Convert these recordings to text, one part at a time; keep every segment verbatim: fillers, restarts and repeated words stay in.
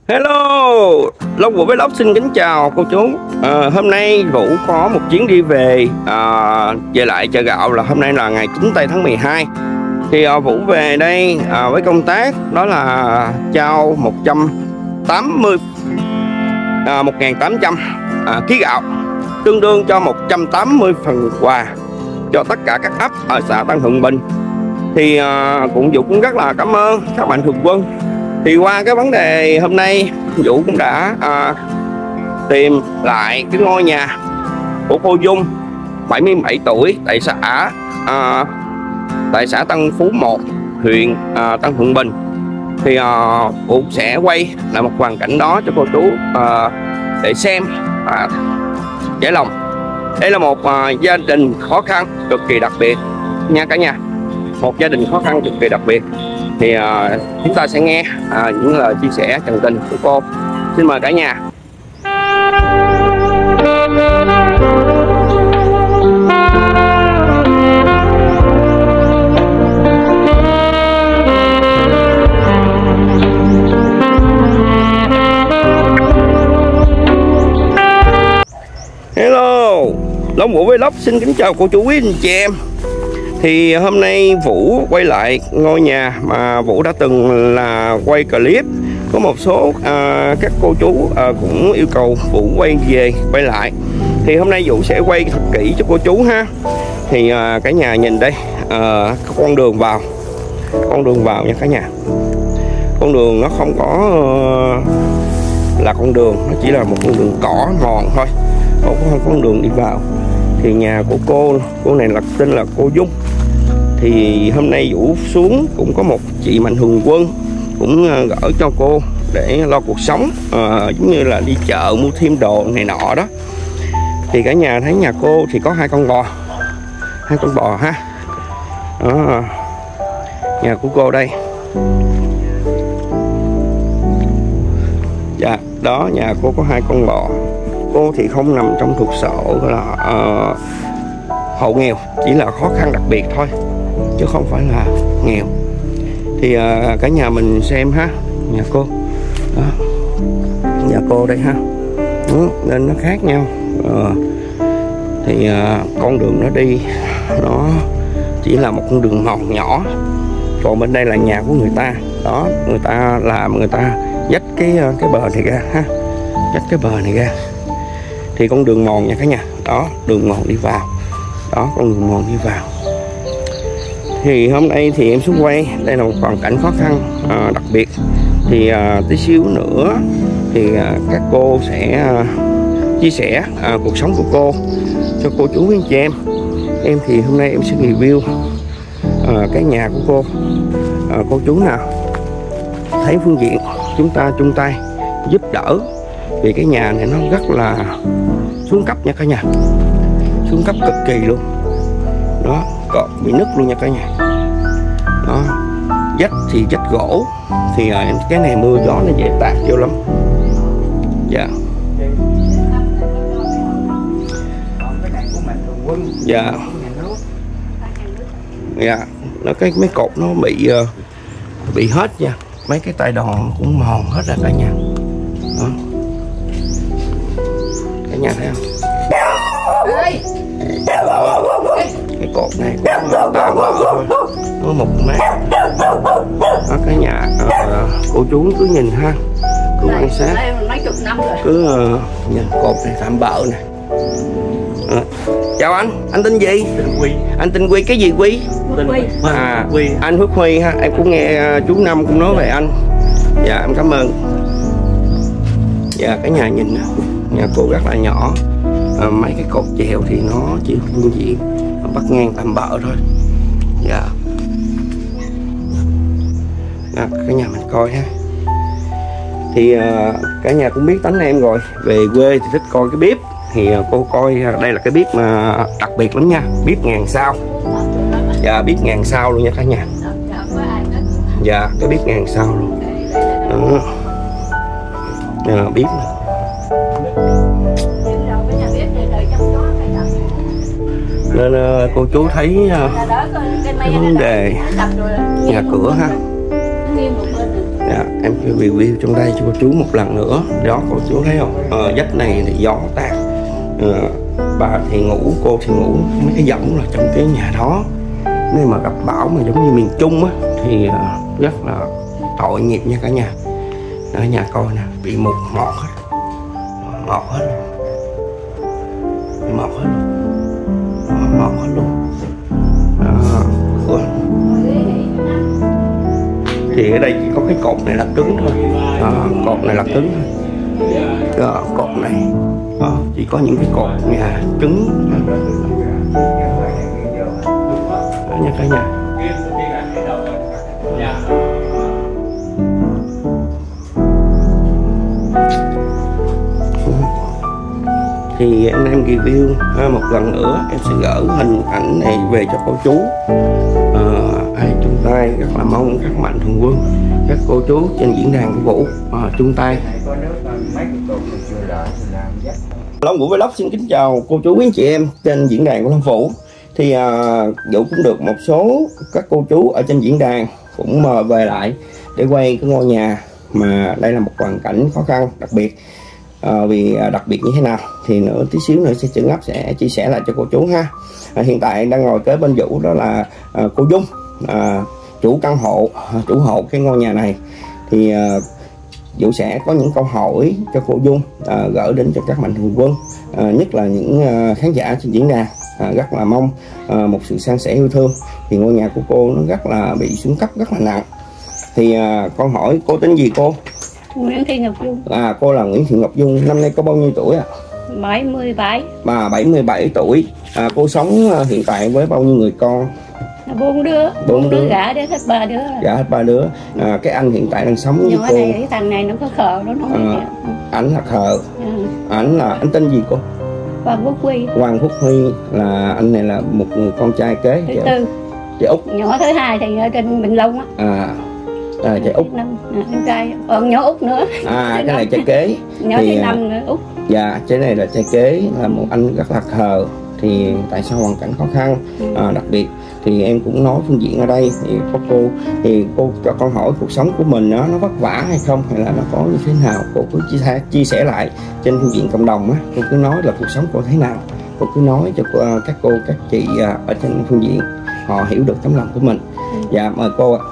Hello, Long Vũ Vlog xin kính chào cô chú. à, Hôm nay Vũ có một chuyến đi về à, về lại chợ gạo là hôm nay là ngày chín tây tháng mười hai. Thì à, Vũ về đây à, với công tác đó là trao một trăm tám mươi à, một nghìn tám trăm à, ký gạo, tương đương cho một trăm tám mươi phần quà cho tất cả các ấp ở xã Tân Thuận Bình. Thì à, cũng Vũ cũng rất là cảm ơn các mạnh thường quân. Thì qua cái vấn đề hôm nay, Vũ cũng đã à, tìm lại cái ngôi nhà của cô Dung, bảy mươi bảy tuổi, tại xã à, tại xã Tân Phú một, huyện à, Tân Thuận Bình. Thì à, Vũ sẽ quay lại một hoàn cảnh đó cho cô chú à, để xem và trải lòng. Đây là một à, gia đình khó khăn cực kỳ đặc biệt nha cả nhà, một gia đình khó khăn cực kỳ đặc biệt. Thì uh, chúng ta sẽ nghe uh, những lời chia sẻ chân tình của cô. Xin mời cả nhà. Hello, Long Vũ Vlog xin kính chào cô chú quý anh chị em. Thì hôm nay Vũ quay lại ngôi nhà mà Vũ đã từng là quay clip. Có một số à, các cô chú à, cũng yêu cầu Vũ quay về quay lại. Thì hôm nay Vũ sẽ quay thật kỹ cho cô chú ha. Thì à, cả nhà nhìn đây, à, con đường vào, con đường vào nha cả nhà. Con đường nó không có uh, là con đường, nó chỉ là một con đường cỏ mòn thôi, không có con đường đi vào. Thì nhà của cô, cô này là tên là cô Dung. Thì hôm nay Vũ xuống cũng có một chị mạnh thường quân cũng gửi cho cô để lo cuộc sống, à, giống như là đi chợ mua thêm đồ này nọ đó. Thì cả nhà thấy nhà cô thì có hai con bò, hai con bò ha. Đó, nhà của cô đây. Dạ, đó nhà cô có hai con bò. Cô thì không nằm trong thuộc sổ là uh, hộ nghèo, chỉ là khó khăn đặc biệt thôi, chứ không phải là nghèo. Thì uh, cả nhà mình xem ha, nhà cô đó, nhà cô đây ha. Ừ, nên nó khác nhau. uh, Thì uh, con đường nó đi nó chỉ là một con đường mòn nhỏ. Còn bên đây là nhà của người ta. Đó, người ta làm, người ta dắt cái cái bờ này ra ha, dắt cái bờ này ra. Thì con đường mòn nha cả nhà. Đó, đường mòn đi vào. Đó, con đường mòn đi vào. Thì hôm nay thì em xuống quay. Đây là một hoàn cảnh khó khăn à, đặc biệt. Thì à, tí xíu nữa thì à, các cô sẽ à, chia sẻ à, cuộc sống của cô cho cô chú anh chị em. Em thì hôm nay em sẽ review à, cái nhà của cô. à, Cô chú nào thấy phương diện chúng ta chung tay giúp đỡ. Vì cái nhà này nó rất là xuống cấp nha cả nhà, xuống cấp cực kỳ luôn. Đó, còn bị nứt luôn nha cả nhà. Đó, vách thì vách gỗ. Thì à, cái này mưa gió nó dễ tạt vô lắm. Dạ. Dạ. Dạ, nó cái mấy cột nó bị uh, bị hết nha. Mấy cái tay đòn cũng mòn hết ra cả nhà. Đó, cả nhà thấy không? Cái cột này cũng tạm bợ thôi, có một mét. Đó, cả nhà à, cô chú cứ nhìn ha, cứ quan sát, cứ uh, nhìn cột này tạm bợ nè. À, chào anh, anh tên gì? Quy. Anh tên Quy, cái gì Quy? Quy. À, Quy. Anh Phước Huy ha, em cũng nghe uh, chú Năm cũng nói về anh. Dạ em cảm ơn. Dạ cả nhà nhìn nè, nhà cô rất là nhỏ. À, mấy cái cột chèo thì nó chỉ phương diện nó bắt ngang tầm bợ thôi. Dạ. À, cả nhà mình coi ha. Thì à, cả nhà cũng biết tánh em rồi, về quê thì thích coi cái bếp. Thì à, cô coi đây là cái bếp mà đặc biệt lắm nha, bếp ngàn sao. Dạ, bếp ngàn sao luôn nha cả nhà. Dạ, cái bếp ngàn sao luôn. Đó. Đây là bếp này. Nên uh, cô chú thấy uh, cái vấn đề nhà cửa ha. Dạ, em sẽ review trong đây cho cô chú một lần nữa. Đó cô chú thấy không, ờ, dách này thì gió tạt, ờ, bà thì ngủ, cô thì ngủ mấy cái võng là trong cái nhà đó. Nếu mà gặp bão mà giống như miền Trung á thì uh, rất là tội nghiệp nha cả nhà. Ở nhà coi nè, bị mục mọt hết, mọt hết luôn, mọt hết luôn, mọt hết luôn. Đó. Thì ở đây chỉ có cái cột này là cứng thôi, đó, cột này là cứng thôi. Đó, cột này đó, chỉ có những cái cột nhà cứng đó nha cả nhà. Thì em em review ha, một lần nữa em sẽ gửi hình ảnh này về cho cô chú. À, ai chung tay rất là mong các mạnh thường quân, các cô chú trên diễn đàn của Vũ à, chung tay. Long Vũ Vlog xin kính chào cô chú quý anh chị em trên diễn đàn của Long Vũ. Thì à, Vũ cũng được một số các cô chú ở trên diễn đàn cũng mời về lại để quay cái ngôi nhà mà đây là một hoàn cảnh khó khăn đặc biệt. À, vì đặc biệt như thế nào thì nữa tí xíu nữa sẽ Trưởng Ấp sẽ chia sẻ lại cho cô chú ha. À, hiện tại đang ngồi kế bên Vũ đó là à, cô Dung, à, chủ căn hộ, à, chủ hộ cái ngôi nhà này. Thì à, Vũ sẽ có những câu hỏi cho cô Dung à, gửi đến cho các mạnh thường quân, à, nhất là những à, khán giả trên diễn đàn, à, rất là mong à, một sự san sẻ yêu thương. Thì ngôi nhà của cô nó rất là bị xuống cấp rất là nặng. Thì à, con hỏi cô tên gì cô? Nguyễn Thị Ngọc Dung. À, cô là Nguyễn Thị Ngọc Dung, năm nay có bao nhiêu tuổi ạ? À? bảy mươi bảy. Bà bảy mươi bảy tuổi. À, cô sống hiện tại với bao nhiêu người con? Bốn đứa. Bốn đứa, đứa gả đến hết ba đứa. Gả hết ba đứa. À, cái anh hiện tại đang sống với nhỏ cô. Này, cái thằng này nó có khờ, nó nói à, ảnh là khờ. À. Ảnh là anh tên gì cô? Hoàng Quốc Huy. Hoàng Quốc Huy là anh này là một người con trai kế. Thứ tư. Chị Út. Nhỏ thứ hai thì ở trên Bình Long á. À. À, chị Út. Em trai, còn nhỏ Út nữa. À, cái này trai kế. Nhỏ thì, thứ năm nữa Út. Dạ, cái này là trai kế, là một anh rất là khờ. Thì tại sao hoàn cảnh khó khăn, à, đặc biệt thì em cũng nói phương diện ở đây thì có cô thì cô cho con hỏi cuộc sống của mình nó nó vất vả hay không, hay là nó có như thế nào, cô cứ chia sẻ chia sẻ lại trên phương diện cộng đồng á. Cô cứ nói là cuộc sống cô thế nào, cô cứ nói cho cô, các cô các chị ở trên phương diện họ hiểu được tấm lòng của mình. Dạ mời cô ạ.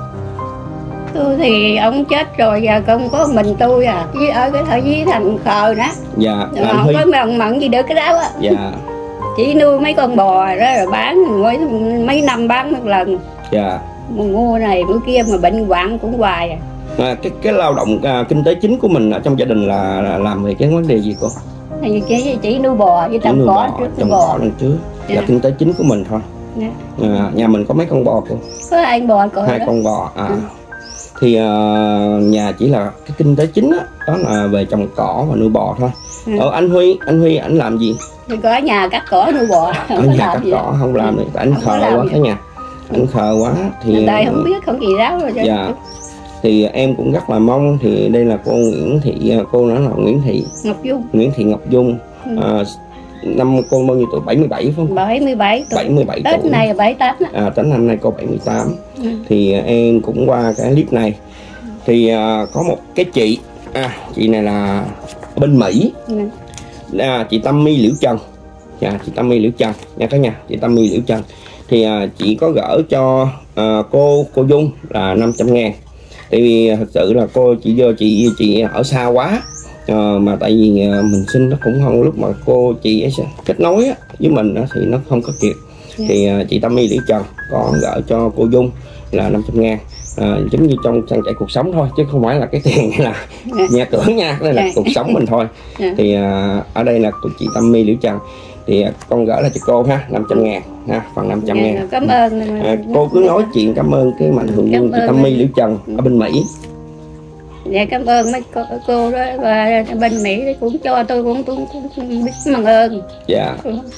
Tôi thì ông chết rồi, giờ không có mình tôi à, với ở cái thời với thằng khờ đó. Dạ. Không Huy. Có mận mận gì được cái đó á. Dạ. Chỉ nuôi mấy con bò đó rồi bán mấy, mấy năm bán một lần. Dạ. Mua này mua kia mà bệnh hoạn cũng hoài à. À, cái cái lao động à, kinh tế chính của mình ở trong gia đình là, là làm về cái vấn đề gì cô? Thì chỉ, chỉ nuôi bò với trồng cỏ trước. Trồng cỏ lần trước dạ. Là kinh tế chính của mình thôi. Dạ. À, nhà mình có mấy con bò cô? Có hai con bò cỡ hai đó. Con bò à. Ừ. Thì uh, nhà chỉ là cái kinh tế chính đó, đó là về trồng cỏ và nuôi bò thôi. Ừ. Ờ, anh Huy, anh Huy ảnh làm gì? Thì có ở nhà cắt cỏ nuôi bò. Ở nhà cắt cỏ không làm được, ảnh khờ quá cả nhà. Ảnh khờ quá thì tại không biết, không gì giáo rồi. Dạ. Thì em cũng rất là mong, thì đây là cô Nguyễn Thị, cô nói là Nguyễn Thị Ngọc Dung. Nguyễn Thị Ngọc Dung. Ừ. À, năm cô bao nhiêu tuổi? bảy mươi bảy phải không? bảy mươi bảy tuổi. bảy mươi bảy Tết tuổi. này là bảy mươi tám đó. À, Tết năm nay cô bảy mươi tám. Ừ. Thì em cũng qua cái clip này thì uh, có một cái chị, à, chị này là bên Mỹ. Ừ. À, chị Tâm My Liễu Trần. Dạ, chị Tâm My Liễu Trần nha cả nhà, chị Tâm My Liễu Trần. Thì uh, chị có gửi cho uh, cô cô Dung là năm trăm ngàn. Tại vì thật sự là cô chị do chị chị ở xa quá. Uh, mà tại vì uh, mình sinh nó cũng không, lúc mà cô chị ấy sẽ kết nối á, với mình đó, thì nó không có kịp. Yeah. Thì uh, chị Tâm My Liễu Trần có gửi cho cô Dung là năm trăm ngàn, uh, giống như trong trang trải cuộc sống thôi, chứ không phải là cái tiền là yeah. nhà cửa nha, đây là yeah. cuộc sống mình thôi. Yeah. Thì uh, ở đây là chị Tâm My Liễu Trần, thì uh, con gửi là cho cô ha, năm trăm ngàn ha, phần năm trăm ngàn. Cảm ơn. Uh, cô cứ nói chuyện cảm ơn cái mạnh thường quân chị Tâm My Liễu Trần ở bên Mỹ. Dạ cảm ơn mấy cô, cô đó, và bên Mỹ cũng cho tôi cũng, cũng, cũng biết cảm ơn. Dạ.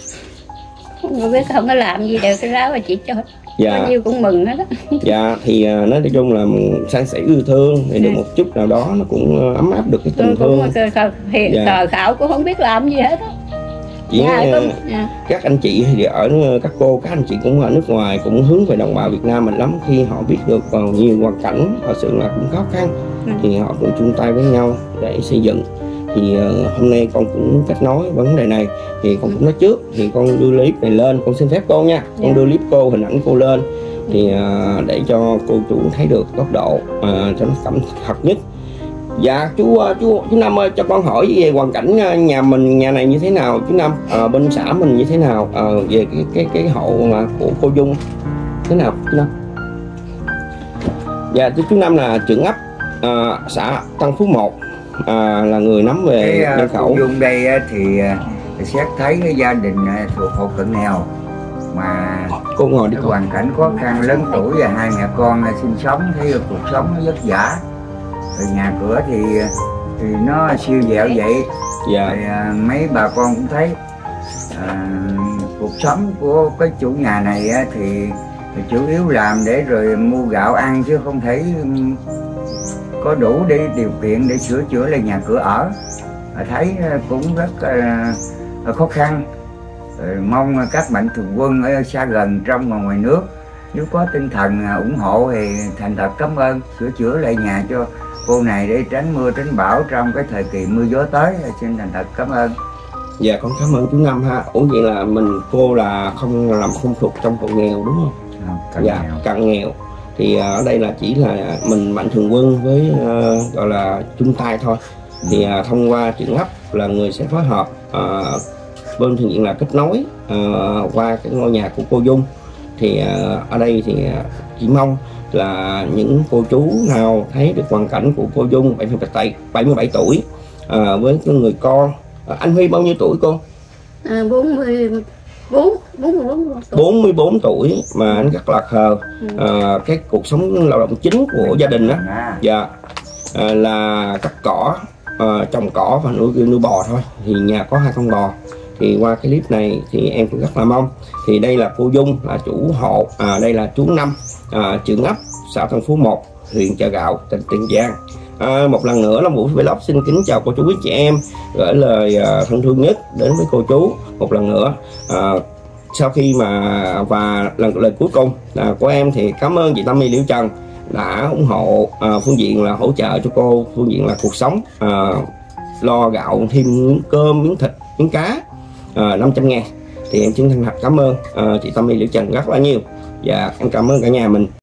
Không biết không có làm gì được cái đó mà chị cho. Dạ. Bao nhiêu cũng mừng hết đó. Dạ thì nói chung là san sẻ yêu thương thì được một chút nào đó nó cũng ấm áp được cái tình tôi thương. Cũng hiện dạ. Tờ khảo cũng không biết làm gì hết đó. Chỉ dạ, cũng, dạ. các anh chị thì ở các cô các anh chị cũng ở nước ngoài cũng hướng về đồng bào Việt Nam mình lắm, khi họ biết được vào nhiều hoàn cảnh thật sự là cũng khó khăn, ừ. thì họ cũng chung tay với nhau để xây dựng. Thì uh, hôm nay con cũng kết nối vấn đề này, thì con cũng nói trước thì con đưa clip này lên, con xin phép cô nha, con yeah. đưa clip cô, hình ảnh cô lên thì uh, để cho cô chú thấy được góc độ uh, cho nó cảm thật nhất. Dạ chú chú chú Năm ơi, cho con hỏi về hoàn cảnh nhà mình, nhà này như thế nào chú Năm, à, bên xã mình như thế nào, à, về cái cái cái hộ mà của cô Dung thế nào chú Năm? Dạ chú Năm là trưởng ấp à, xã Tân Phú một, à, là người nắm về nhân khẩu. Cô Dung đây thì xét thấy cái gia đình thuộc hộ cận nghèo mà cô ngồi đi, hoàn cảnh khó khăn, lớn tuổi và hai mẹ con sinh sống, thấy cuộc sống nó vất vả. Rồi nhà cửa thì thì nó siêu dẹo vậy. Dạ. Rồi, à, mấy bà con cũng thấy à, cuộc sống của cái chủ nhà này á, thì, thì chủ yếu làm để rồi mua gạo ăn, chứ không thể có đủ để điều kiện để sửa chữa lại nhà cửa ở. À, thấy cũng rất à, khó khăn. Rồi mong các mạnh thường quân ở xa gần trong và ngoài nước nếu có tinh thần ủng hộ thì thành thật cảm ơn, sửa chữa lại nhà cho cô này để tránh mưa tránh bão trong cái thời kỳ mưa gió tới. Xin thành thật cảm ơn. Dạ con cảm ơn chú Năm ha. Ủa vậy là mình cô là không làm không thuộc trong hộ nghèo đúng không? Không, cận dạ nghèo. Cận nghèo thì ở đây là chỉ là mình mạnh thường quân với uh, gọi là chung tay thôi. Ừ. Thì uh, thông qua trưởng ấp là người sẽ phối hợp uh, bên thiện nguyện là kết nối uh, qua cái ngôi nhà của cô Dung. Thì uh, ở đây thì uh, chỉ mong là những cô chú nào thấy được hoàn cảnh của cô Dung bảy mươi bảy tuổi à, với cái người con. À, anh Huy bao nhiêu tuổi cô? À, bốn mươi bốn, bốn mươi bốn tuổi mà anh rất là khờ. À, cái cuộc sống lao động chính của gia đình đó dạ, à, là cắt cỏ, à, trồng cỏ và nuôi nuôi bò thôi. Thì nhà có hai con bò. Thì qua cái clip này thì em cũng rất là mong, thì đây là cô Dung là chủ hộ, à, đây là chú Năm, à, trưởng ấp xã Tân Phú một, huyện Chợ Gạo, tỉnh Tiền Giang. À, một lần nữa là Long Vũ Vlog xin kính chào cô chú quý chị em, gửi lời à, thân thương nhất đến với cô chú một lần nữa. À, sau khi mà và lần lời cuối cùng à, của em thì cảm ơn chị Tâm My Liễu Trần đã ủng hộ à, phương diện là hỗ trợ cho cô phương diện là cuộc sống, à, lo gạo thêm miếng cơm, miếng thịt, miếng cá, à, năm trăm ngàn. Thì em chân thành cảm ơn à, chị Tâm My Liễu Trần rất là nhiều. Dạ em cảm ơn cả nhà mình.